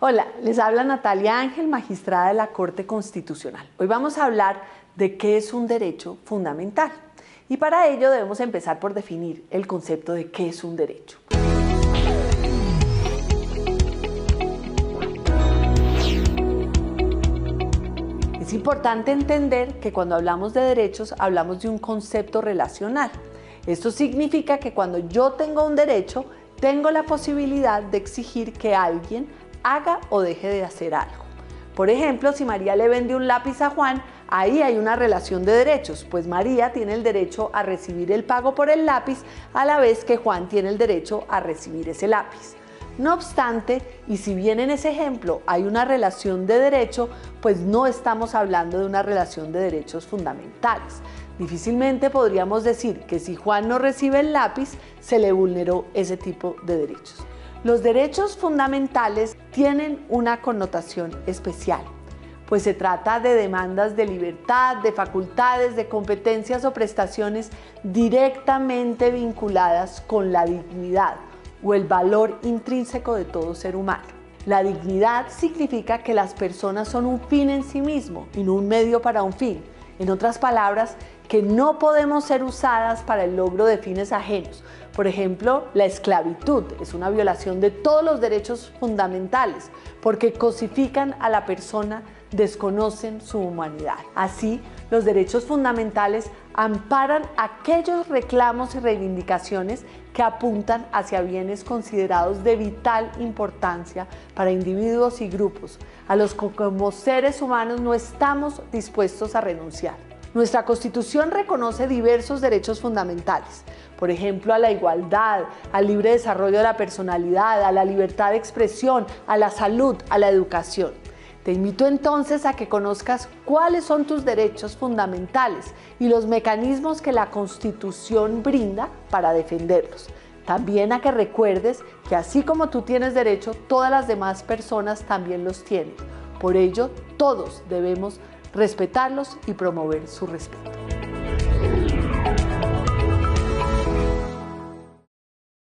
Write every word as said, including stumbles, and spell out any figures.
Hola, les habla Natalia Ángel, magistrada de la Corte Constitucional. Hoy vamos a hablar de qué es un derecho fundamental. Y para ello debemos empezar por definir el concepto de qué es un derecho. Es importante entender que cuando hablamos de derechos hablamos de un concepto relacional. Esto significa que cuando yo tengo un derecho, tengo la posibilidad de exigir que alguien haga o deje de hacer algo. Por ejemplo, si María le vende un lápiz a Juan, ahí hay una relación de derechos, pues María tiene el derecho a recibir el pago por el lápiz, a la vez que Juan tiene el derecho a recibir ese lápiz. No obstante, y si bien en ese ejemplo hay una relación de derecho, pues no estamos hablando de una relación de derechos fundamentales. Difícilmente podríamos decir que si Juan no recibe el lápiz, se le vulneró ese tipo de derechos. Los derechos fundamentales tienen una connotación especial, pues se trata de demandas de libertad, de facultades, de competencias o prestaciones directamente vinculadas con la dignidad o el valor intrínseco de todo ser humano. La dignidad significa que las personas son un fin en sí mismo y no un medio para un fin. En otras palabras, que no podemos ser usadas para el logro de fines ajenos. Por ejemplo, la esclavitud es una violación de todos los derechos fundamentales porque cosifican a la persona, desconocen su humanidad. Así, los derechos fundamentales amparan aquellos reclamos y reivindicaciones que apuntan hacia bienes considerados de vital importancia para individuos y grupos, a los que como seres humanos no estamos dispuestos a renunciar. Nuestra Constitución reconoce diversos derechos fundamentales, por ejemplo, a la igualdad, al libre desarrollo de la personalidad, a la libertad de expresión, a la salud, a la educación. Te invito entonces a que conozcas cuáles son tus derechos fundamentales y los mecanismos que la Constitución brinda para defenderlos. También a que recuerdes que así como tú tienes derecho, todas las demás personas también los tienen. Por ello, todos debemos respetarlos y promover su respeto.